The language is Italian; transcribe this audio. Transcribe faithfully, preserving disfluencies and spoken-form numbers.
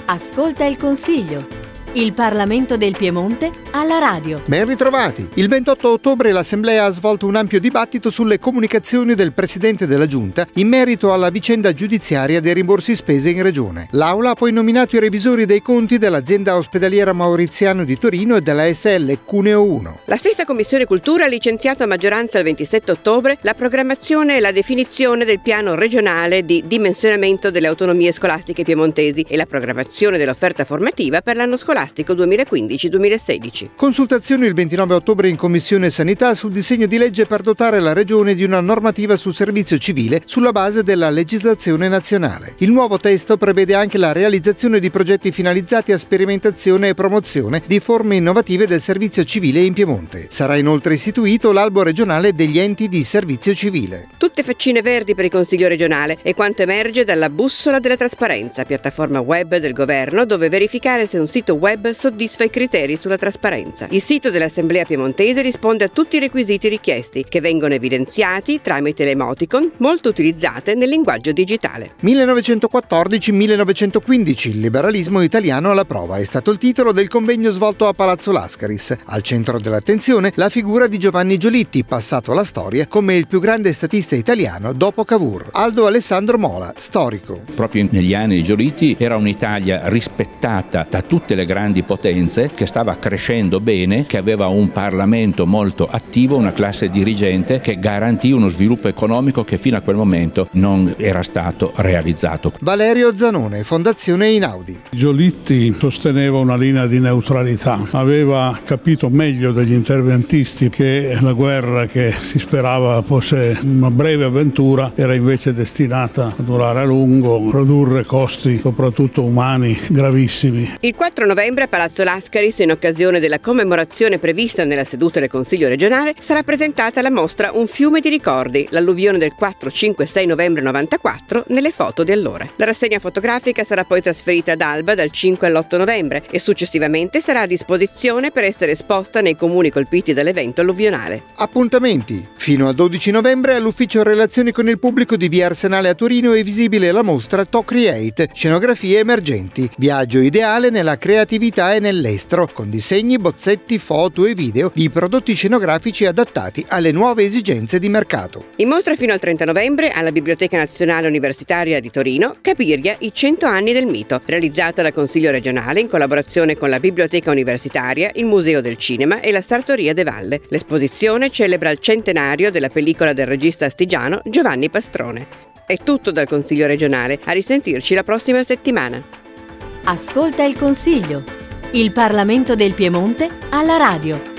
Ascolta il Consiglio. Il Parlamento del Piemonte alla radio. Ben ritrovati! Il ventotto ottobre l'Assemblea ha svolto un ampio dibattito sulle comunicazioni del Presidente della Giunta in merito alla vicenda giudiziaria dei rimborsi spese in Regione. L'Aula ha poi nominato i revisori dei conti dell'azienda ospedaliera Mauriziano di Torino e della S L Cuneo uno. La stessa Commissione Cultura ha licenziato a maggioranza il ventisette ottobre la programmazione e la definizione del piano regionale di dimensionamento delle autonomie scolastiche piemontesi e la programmazione dell'offerta formativa per l'anno scolastico duemilaquindici duemilasedici. Consultazioni il ventinove ottobre in Commissione Sanità sul disegno di legge per dotare la Regione di una normativa sul servizio civile sulla base della legislazione nazionale. Il nuovo testo prevede anche la realizzazione di progetti finalizzati a sperimentazione e promozione di forme innovative del servizio civile in Piemonte. Sarà inoltre istituito l'albo regionale degli enti di servizio civile. Tutte faccine verdi per il Consiglio regionale è quanto emerge dalla bussola della trasparenza, piattaforma web del governo dove verificare se un sito web soddisfa i criteri sulla trasparenza. Il sito dell'Assemblea piemontese risponde a tutti i requisiti richiesti, che vengono evidenziati tramite le emoticon molto utilizzate nel linguaggio digitale. millenovecentoquattordici millenovecentoquindici, il liberalismo italiano alla prova è stato il titolo del convegno svolto a Palazzo Lascaris. Al centro dell'attenzione la figura di Giovanni Giolitti, passato alla storia come il più grande statista italiano dopo Cavour. Aldo Alessandro Mola, storico. Proprio negli anni di Giolitti era un'Italia rispettata da tutte le grandi potenze, che stava crescendo bene, che aveva un Parlamento molto attivo, una classe dirigente che garantì uno sviluppo economico che fino a quel momento non era stato realizzato. Valerio Zanone, Fondazione Einaudi. Giolitti sosteneva una linea di neutralità, aveva capito meglio degli interventisti che la guerra, che si sperava fosse una breve avventura, era invece destinata a durare a lungo, produrre costi soprattutto umani gravissimi. Il quattro novembre a Palazzo Lascaris, in occasione della commemorazione prevista nella seduta del Consiglio regionale, sarà presentata la mostra Un fiume di ricordi, l'alluvione del quattro, cinque e sei novembre novantaquattro, nelle foto di allora. La rassegna fotografica sarà poi trasferita ad Alba dal cinque all'otto novembre e successivamente sarà a disposizione per essere esposta nei comuni colpiti dall'evento alluvionale. Appuntamenti. Fino al dodici novembre all'ufficio Relazioni con il pubblico di via Arsenale a Torino è visibile la mostra To Create, scenografie emergenti, viaggio ideale nella creatività e nell'estero, con disegni, bozzetti, foto e video di prodotti scenografici adattati alle nuove esigenze di mercato. In mostra fino al trenta novembre alla Biblioteca Nazionale Universitaria di Torino, Cabiria, i cento anni del mito, realizzata dal Consiglio regionale in collaborazione con la Biblioteca Universitaria, il Museo del Cinema e la Sartoria de Valle. L'esposizione celebra il centenario della pellicola del regista astigiano Giovanni Pastrone. È tutto dal Consiglio regionale, a risentirci la prossima settimana. Ascolta il Consiglio. Il Parlamento del Piemonte alla radio.